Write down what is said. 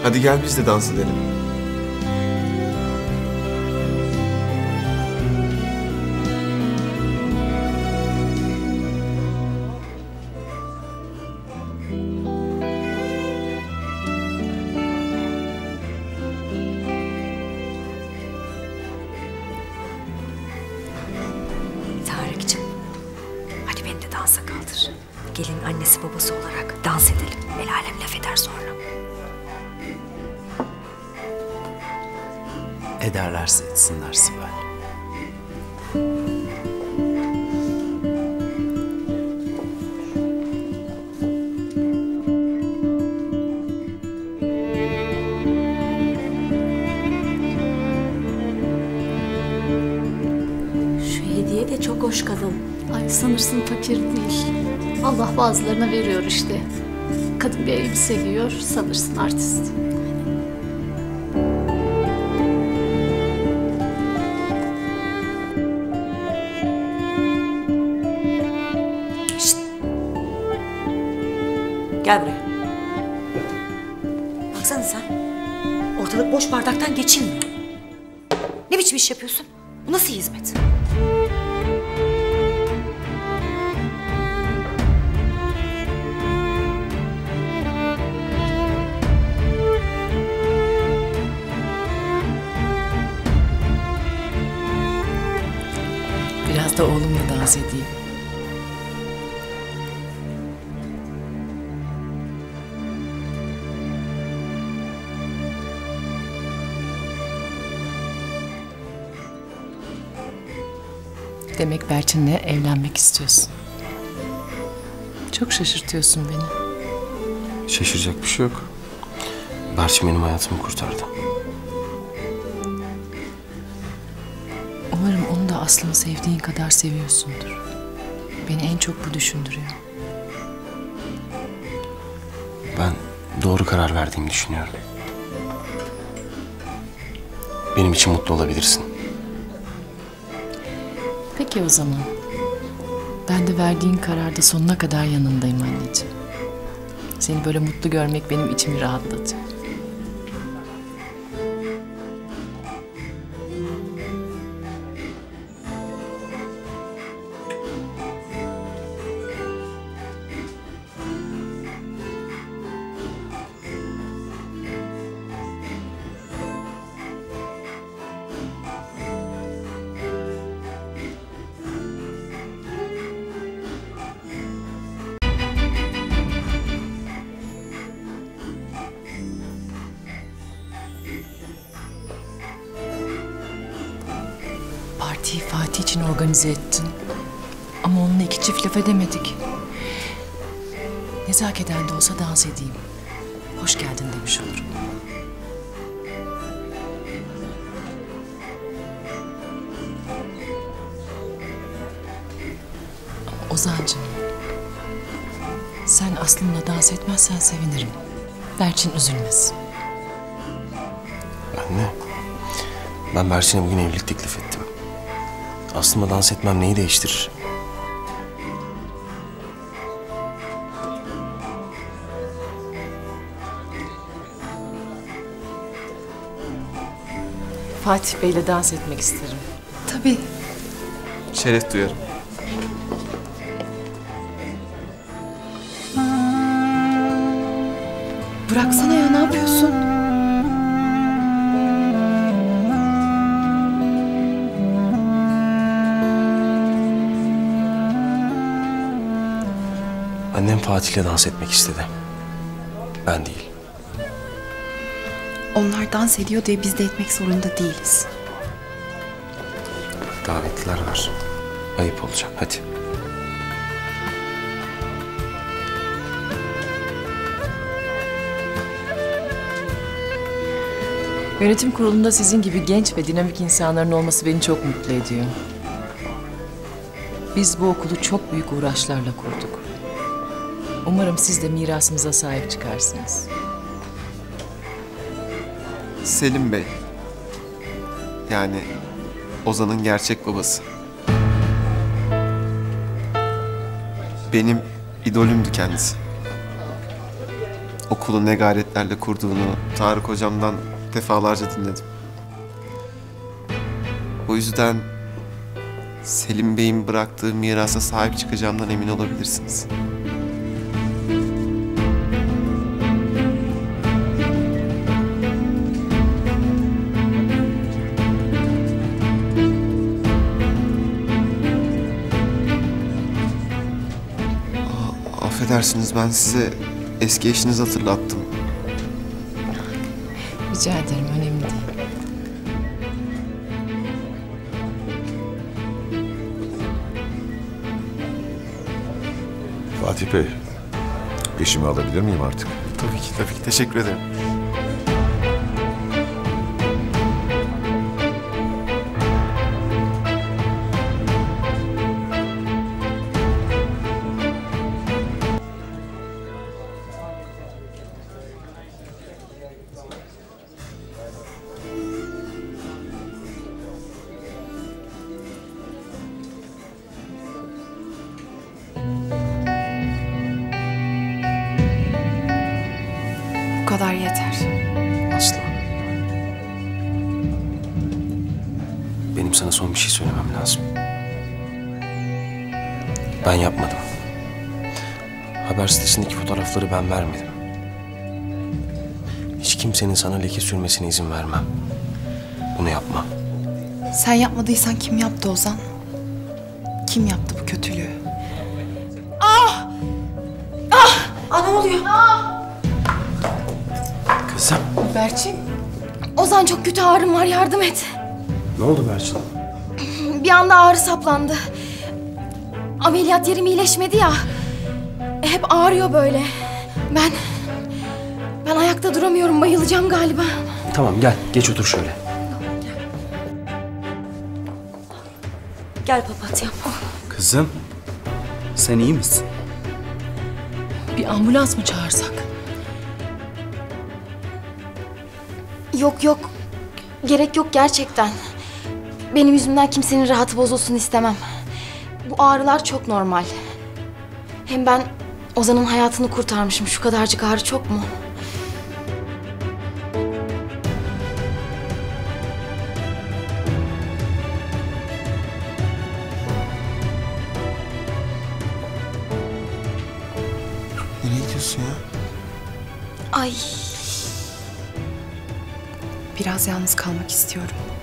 Hadi gel biz de dans edelim. Tarık'cığım, hadi beni de dansa kaldır. Gelin annesi babası olarak dans edelim. El alem laf eder sonra. Ederlerse etsinler Sibel. Şu hediye de çok hoş kadın. Ay sanırsın fakir değil. Allah bazılarına veriyor işte. Kadın bir elbise giyiyor, sanırsın artist. Gel buraya. Baksana sen. Ortalık boş bardaktan geçilmiyor. Ne biçim iş yapıyorsun? Bu nasıl hizmet? Biraz da oğlumla dans edeyim. Demek Berçin'le evlenmek istiyorsun. Çok şaşırtıyorsun beni. Şaşıracak bir şey yok. Berçin benim hayatımı kurtardı. Umarım onu da Aslı'nı sevdiğin kadar seviyorsundur. Beni en çok bu düşündürüyor. Ben doğru karar verdiğimi düşünüyorum. Benim için mutlu olabilirsin. Peki o zaman. Ben de verdiğin kararda sonuna kadar yanındayım anneciğim. Seni böyle mutlu görmek benim içimi rahatlatıyor. Partiyi Fatih için organize ettin. Ama onunla iki çift laf edemedik. Nezaketen de olsa dans edeyim. Hoş geldin demiş olurum. Ama Ozan'cığım, sen Aslı'nla dans etmezsen sevinirim. Berçin üzülmesin. Anne, ben Berçin'e bugün evlilik teklif ettim. Aslında dans etmem neyi değiştirir? Fatih Bey'le dans etmek isterim. Tabii. Şeref duyarım. Bıraksana ya, ne yapıyorsun? Annem Fatih'le dans etmek istedi. Ben değil. Onlar dans ediyor diye biz de etmek zorunda değiliz. Davetliler var. Ayıp olacak. Hadi. Yönetim kurulunda sizin gibi genç ve dinamik insanların olması beni çok mutlu ediyor. Biz bu okulu çok büyük uğraşlarla kurduk. Umarım siz de mirasımıza sahip çıkarsınız. Selim Bey. Yani Ozan'ın gerçek babası. Benim idolümdü kendisi. okulu ne gayretlerle kurduğunu Tarık hocamdan defalarca dinledim. O yüzden Selim Bey'in bıraktığı mirasa sahip çıkacağımdan emin olabilirsiniz. Affedersiniz, ben size eski eşinizi hatırlattım. Rica ederim, önemli değil. Fatih Bey, eşimi alabilir miyim artık? Tabii ki, tabii ki. Teşekkür ederim. Bu kadar yeter. Aslı. Benim sana son bir şey söylemem lazım. Ben yapmadım. Haber sitesindeki fotoğrafları ben vermedim. Hiç kimsenin sana leke sürmesine izin vermem. Bunu yapma. Sen yapmadıysan kim yaptı Ozan? Kim yaptı bu kötülüğü? Ne oluyor? Kızım. Berçin. Ozan, çok kötü ağrım var, yardım et. Ne oldu Berçin? Bir anda ağrı saplandı. Ameliyat yerim iyileşmedi ya. Hep ağrıyor böyle. Ben ayakta duramıyorum, bayılacağım galiba. Tamam gel, geç otur şöyle. Gel papatyam. Kızım, sen iyi misin? Bir ambulans mı çağırsak? Yok, gerek yok gerçekten. Benim yüzümden kimsenin rahatı bozulsun istemem. Bu ağrılar çok normal. Hem ben Ozan'ın hayatını kurtarmışım. Şu kadarcık ağrı çok mu? Nereye gidiyorsun ya? Ay, Biraz yalnız kalmak istiyorum.